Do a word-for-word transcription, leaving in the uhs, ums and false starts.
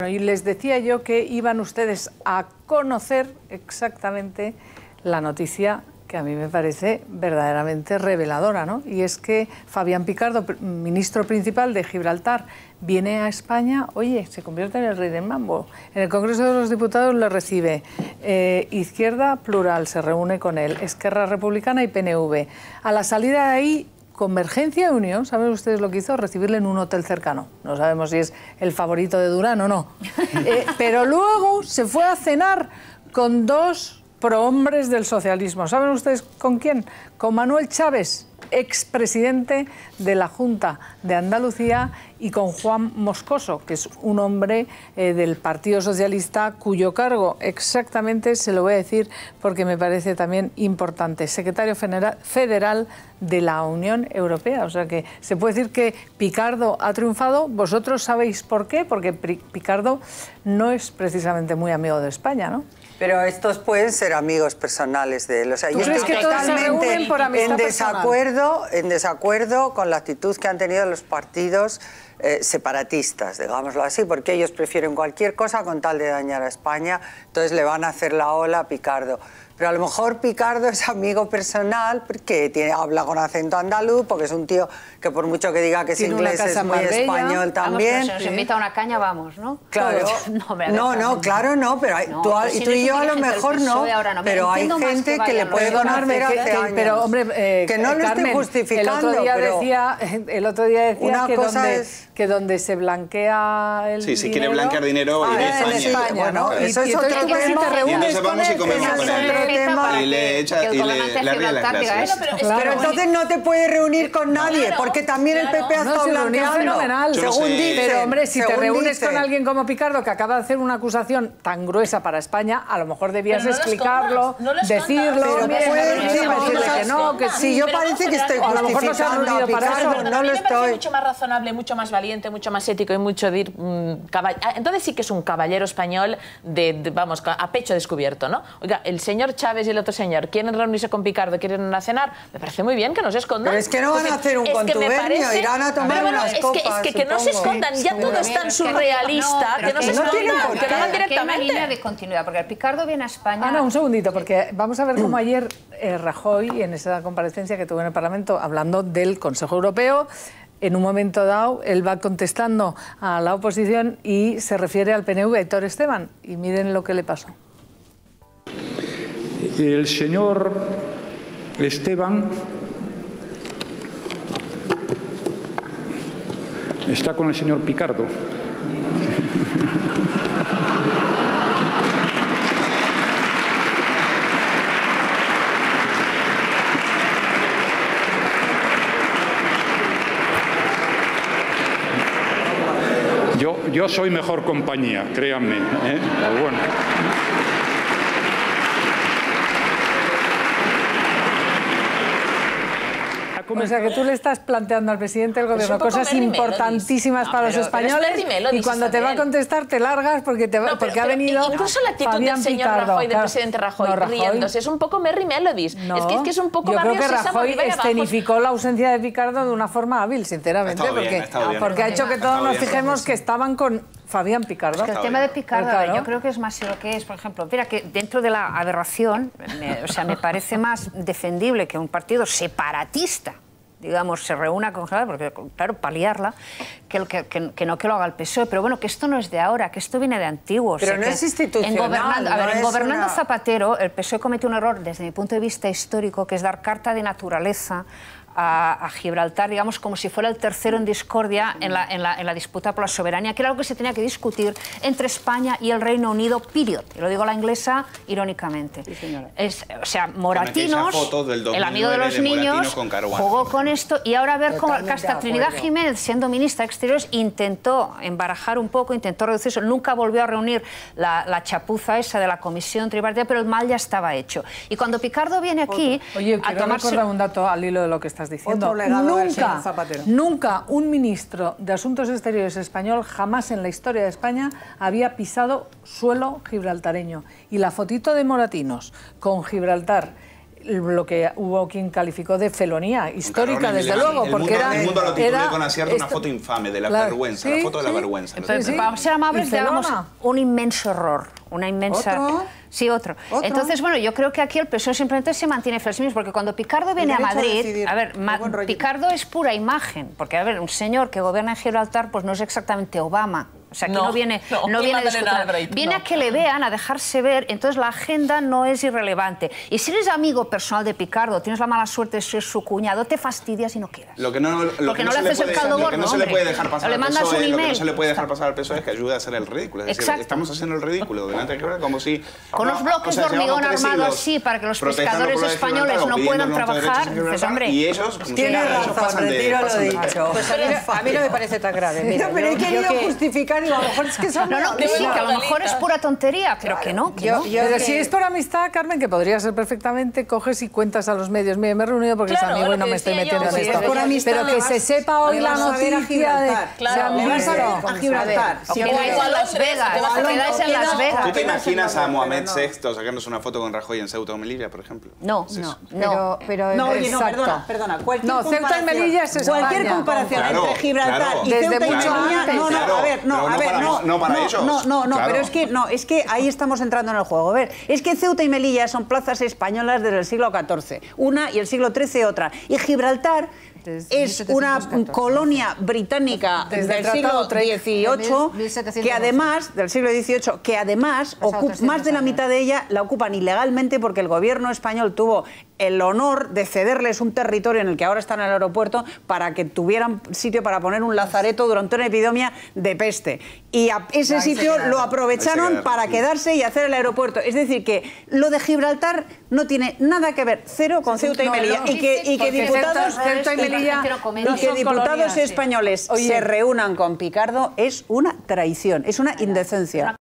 Y les decía yo que iban ustedes a conocer exactamente la noticia que a mí me parece verdaderamente reveladora, ¿no? Y es que Fabián Picardo, ministro principal de Gibraltar, viene a España, oye, se convierte en el rey del mambo. En el Congreso de los Diputados le recibe eh, Izquierda Plural, se reúne con él, Esquerra Republicana y P N V. A la salida de ahí, Convergencia y Unión, ¿saben ustedes lo que hizo? Recibirle en un hotel cercano. No sabemos si es el favorito de Durán o no. Eh, pero luego se fue a cenar con dos prohombres del socialismo. ¿Saben ustedes con quién? Con Manuel Chávez, expresidente de la Junta de Andalucía, y con Juan Moscoso, que es un hombre eh, del Partido Socialista, cuyo cargo exactamente se lo voy a decir porque me parece también importante, secretario federal de la Unión Europea. O sea que se puede decir que Picardo ha triunfado. Vosotros sabéis por qué, porque Picardo no es precisamente muy amigo de España, ¿no? Pero estos pueden ser amigos personales de él. O sea, yo estoy que totalmente en desacuerdo, personal? en desacuerdo con la actitud que han tenido los partidos eh, separatistas, digámoslo así, porque ellos prefieren cualquier cosa con tal de dañar a España, entonces le van a hacer la ola a Picardo. Pero a lo mejor Picardo es amigo personal porque tiene, habla con acento andaluz, porque es un tío que por mucho que diga que es tiene inglés es muy Marbella. español también. Vamos, pero si nos invita a una caña, vamos, ¿no? Claro, no, no, no, claro no, pero hay, no, tú, pues y si tú no y yo a lo dirigente del mejor P S O E no, ahora no. pero hay gente que, que le puede conocer hace que, años. Pero, hombre, eh, que no lo Carmen, estoy justificando, el otro día pero decía, el otro día decía una que, cosa donde, es... que donde se blanquea el Sí, si dinero, quiere blanquear dinero, ah, iré a en España. España, bueno, Claro. eso es y, otro y tema. te Y entonces vamos y comemos con él. Y le echa, y le, le ríe las clases. Pero, Claro. Pero entonces no te puedes reunir con nadie, Claro, porque también el claro. P P ha No, estado se reunió blanqueando. fenomenal. Yo no Según sé. dicen, Pero, hombre, si te según reúnes dicen. con alguien como Picardo, que acaba de hacer una acusación tan gruesa para España, a lo mejor debías Pero no lo explicarlo, escondas, no lo escondas. decirlo, Pero mira, puedes no, decir no, no, cosas que no, que Si yo Pero parece que vamos, estoy a lo mejor no se ha justificando a reunido para Picardo, eso. no a mí lo me parece estoy. mucho más razonable, mucho más valiente, mucho más ético y mucho dir, mmm, caball... Entonces sí que es un caballero español de, de, vamos, a pecho descubierto, ¿no? Oiga, el señor Chávez y el otro señor quieren reunirse con Picardo, quieren ir a cenar, me parece muy bien que no se escondan. Pero es que no van a hacer un Es que me contubernio, parece- irán a tomar Pero bueno, unas es que, copas, es que, que no se supongo. escondan, ya todo es tan Es que- surrealista, no, que no pero se no tiene escondan, por que qué. lo hagan Aquí hay una directamente. línea de continuidad, porque el Picardo viene a España... Ana, un segundito, porque vamos a ver cómo ayer eh, Rajoy, en esa comparecencia que tuvo en el Parlamento, hablando del Consejo Europeo, en un momento dado, él va contestando a la oposición y se refiere al P N V, a Aitor Esteban, y miren lo que le pasó. El señor Esteban está con el señor Picardo. Yo, yo soy mejor compañía, créanme, ¿eh? Pero bueno. O sea, que tú le estás planteando al presidente del gobierno un poco cosas Merry importantísimas Melodies. para No, los pero- pero es españoles Merry Melodies y cuando esta te va de a él. contestar te largas porque, te va, No, pero- porque ha pero venido incluso la actitud Fabián del señor Picardo, Rajoy, del claro. presidente Rajoy, No, Rajoy riéndose, es un poco Merry Melodies. No, es, que, es que es un poco yo creo Barrio que Sésamo, Rajoy arriba y abajo. escenificó la ausencia de Picardo de una forma hábil, sinceramente, Ha estado bien, porque, ha estado bien. porque ha hecho que Ha todos estado nos bien. fijemos que estaban con Fabián Picardo. Es que el Está tema bien. de Picardo, Pues claro. yo creo que es más lo que es, por ejemplo, mira que dentro de la aberración, me, o sea, me parece más defendible que un partido separatista, digamos, se reúna con Gibraltar, porque, claro, paliarla, que, el que, que, que no que lo haga el P S O E. Pero bueno, que esto no es de ahora, que esto viene de antiguo. Pero o sea, no que es institucional, En gobernando, a no ver, en es gobernando una- Zapatero, el P S O E cometió un error desde mi punto de vista histórico, que es dar carta de naturaleza a, a Gibraltar, digamos, como si fuera el tercero en discordia en la, en, la, en la disputa por la soberanía, que era algo que se tenía que discutir entre España y el Reino Unido, period. Y lo digo a la inglesa irónicamente. Sí, señora. Es, o sea, Moratinos, esa foto del el amigo de dos los mil nueve de niños, Moratino con Caruana. jugó con esto y ahora ver cómo Totalmente hasta de Trinidad acuerdo. Jiménez, siendo ministra de Exteriores, intentó embarajar un poco, intentó reducir eso, nunca volvió a reunir la, la chapuza esa de la comisión tripartita, pero el mal ya estaba hecho. Y cuando Picardo viene aquí Oye, a quiero tomarse... recordar un dato al hilo de lo que estás diciendo. Otro legado del señor Nunca, Zapatero. nunca un ministro de Asuntos Exteriores español jamás en la historia de España había pisado suelo gibraltareño. Y la fotito de Moratinos con Gibraltar lo que hubo quien calificó de felonía histórica, Claro, desde el, luego, el porque mundo, era... el mundo lo tituló era con acierto una esto- foto infame de la Claro, vergüenza, sí, la foto de la sí. vergüenza. Pero, sí. Vamos a ser amables, Y digamos, Celona. un inmenso error, una inmensa... ¿Otro? Sí, otro. ¿Otro? Entonces, bueno, yo creo que aquí el P S O E simplemente se mantiene fiel a sí mismo, porque cuando Picardo viene a derecho a Madrid, decidir, a ver, qué Ma- buen rollo. Picardo es pura imagen, porque, a ver, un señor que gobierna en Gibraltar, pues no es exactamente Obama. O sea, aquí no, No, viene, no, no ni viene a Madeleine discutir. Albright, Viene no. a que le vean, a dejarse ver, entonces la agenda no es irrelevante. Y si eres amigo personal de Picardo, tienes la mala suerte de ser su cuñado, te fastidias y no quieras. Lo que no, lo Porque que no no, le se, le haces el puede, caldo lo que no gordo, se le hombre. puede dejar pasar Le al mandas P S O E, un lo que no email. se le puede dejar pasar al P S O E es que ayude a hacer el ridículo. Es decir, Exacto. estamos haciendo el ridículo delante de Gibraltar como si... Con no, unos bloques o sea, de hormigón llevamos tres armado siglos así para que los protestando pescadores por lo de españoles Gibraltar o no pidiendo puedan nuestros derechos trabajar, en dices, Gibraltar, hombre. y ellos, como si Tienes nada, ellos razón, pasan de- retiro lo pasan de- dicho. Pues a mí, a mí no me parece tan grave. Mira, No, pero he yo- yo querido que- justificar y a lo mejor es que son... No, no, que sí, que a lo mejor es pura tontería, pero que no, que Yo- no. yo Pero que- si es por amistad, Carmen, que podría ser perfectamente, coges y cuentas a los medios. Mire, me he reunido porque Claro, es amigo lo y no que me estoy decía yo, metiendo en sí, esto. es por amistad, Pero le que vas- se sepa hoy le la vas a ver a noticia de... Gibraltar. Claro, se han le vas a ver visto. a Gibraltar. O Sí, quedáis hombre. en Las Vegas, te vas a o quedáis en Las queda- Vegas. ¿Tú te imaginas a Pero Mohamed no. sexto sacándose una foto con Rajoy en Ceuta o Melilla, por ejemplo? No, Es eso. no, Pero, pero No, oye, no, Exacto. perdona, perdona. Cualquier No, Ceuta y comparación- Melilla es España. Cualquier comparación Claro, entre Gibraltar claro. y Desde Ceuta y mucho Melilla... antes. No, no, Claro, a ver, no, pero a no ver, para- no. no para no, ellos. No, no, no, Claro. pero es que, no, es que ahí estamos entrando en el juego. A ver, es que Ceuta y Melilla son plazas españolas desde el siglo catorce, una y el siglo trece otra. Y Gibraltar Desde es una mil setecientos catorce. colonia británica Desde el del Tratado siglo Utrecht. dieciocho, mil setecientos que además, del siglo dieciocho, que además Pasado ocupa trescientos más de la años. mitad de ella la ocupan ilegalmente porque el gobierno español tuvo el honor de cederles un territorio en el que ahora están en el aeropuerto para que tuvieran sitio para poner un lazareto durante una epidemia de peste. Y a ese Ahí se sitio quedaron. lo Ahí aprovecharon se quedaron, para sí. quedarse y hacer el aeropuerto. Es decir, que lo de Gibraltar no tiene nada que ver, cero, con Ceuta y No, Melilla. no. Y que, y que Porque diputados, Ceuta- Ceuta y Melilla y no que son diputados colonias, sí. españoles Oye. se reúnan con Picardo es una traición, es una indecencia.